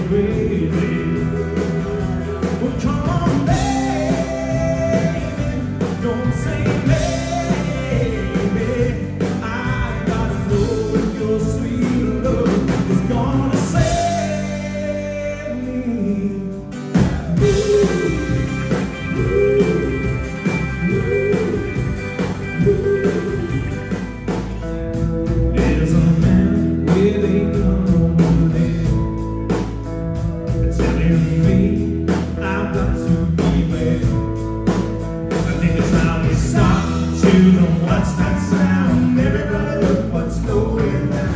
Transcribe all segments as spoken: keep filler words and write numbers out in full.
crazy. Well, come on, baby, don't say maybe. I gotta know if your sweet love is gonna save me. Ooh, ooh, ooh, ooh. There's a man with a gun on me, telling me I've got to beware. I think it's time we stop. Children, what's that sound? Everybody look what's going down.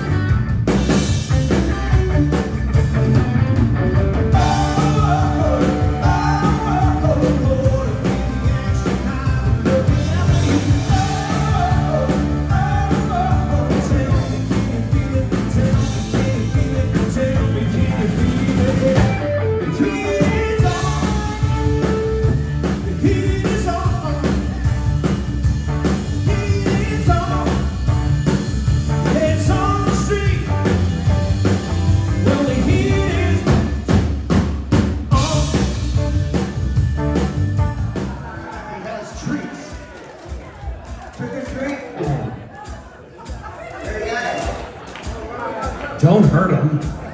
Oh, oh, oh, oh, oh, the action time, looking at me. Oh, oh, oh, oh, tell me, can you feel it? Tell me, can you feel it? Tell me, can you feel it? The heat is on. The heat is on. Heat is on. It's on the street. Well, the heat is on. He has treats. Trick or treat? Very good. Don't hurt him.